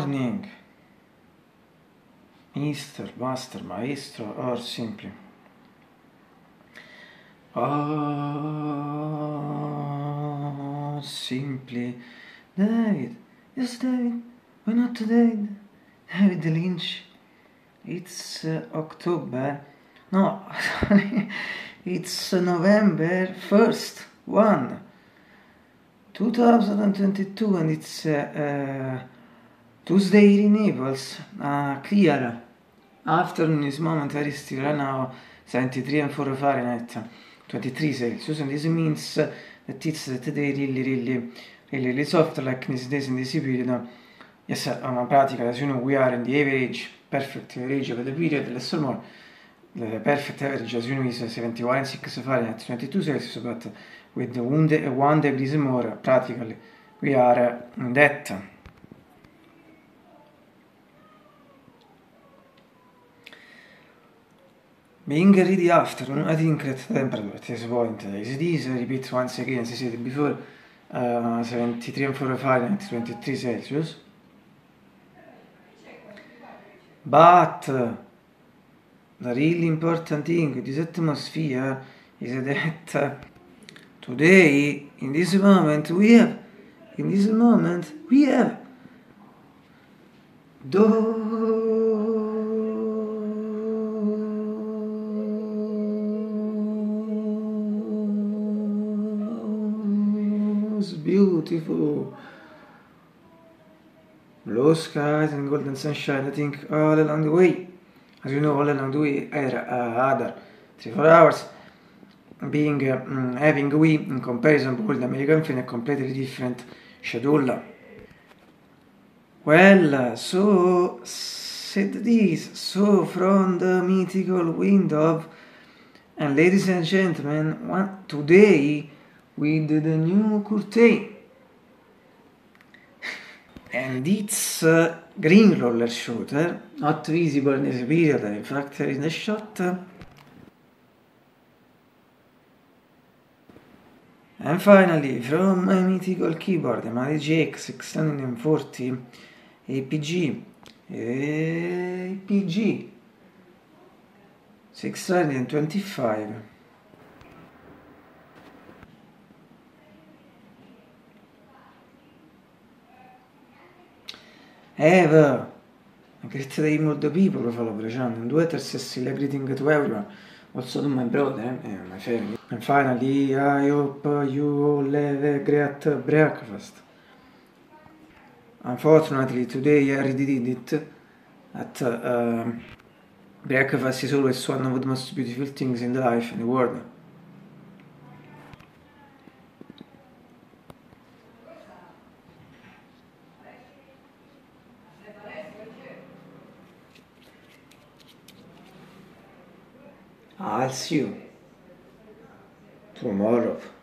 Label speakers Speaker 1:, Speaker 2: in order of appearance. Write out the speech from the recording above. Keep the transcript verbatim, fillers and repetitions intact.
Speaker 1: morning, mister, master, maestro, or simply. Or simply. David, yes David, why not David? David Lynch. It's uh, October, no, sorry, it's uh, November first, one, two thousand twenty-two, and it's uh, uh, Tuesday in Naples, uh, clear, afternoon is moment very still, right now seventy-three and four Fahrenheit, twenty-three Celsius, and this means uh, that it's uh, today really, really, really, really soft, like in these days, in this period. Yes, uh, pratica, as you know, we are in the average, perfect average of the period, less or more. The perfect average, as you know, is seventy-one and six Fahrenheit, twenty-two Celsius, but with one, de one degrees more, practically, we are in that. Being ready afternoon, I think that the temperature at this point is this, I repeat once again, as I said before, uh, seventy-three and four Fahrenheit, twenty-three Celsius. But uh, the really important thing with this atmosphere is that uh, today, in this moment, we have, in this moment, we have those beautiful blue skies and golden sunshine, I think, all along the way. As you know, all along the way are uh, other three four hours, being uh, mm, having we, in comparison with the American film, a completely different schedule. Well, uh, so said this, so from the mythical window, and ladies and gentlemen, one, today with the new curtain. And it's a green roller shooter, not visible in this period, in fact in the shot. And finally, from my mythical keyboard, my D J X six forty A P G, A P G six twenty-five. Ever, a great day for the people who follow the channel, and do celebrating to everyone, also to my brother and my family. And finally, I hope you all have a great breakfast. Unfortunately, today I already did it. At uh, breakfast is always one of the most beautiful things in the life, in the world. I'll see you tomorrow.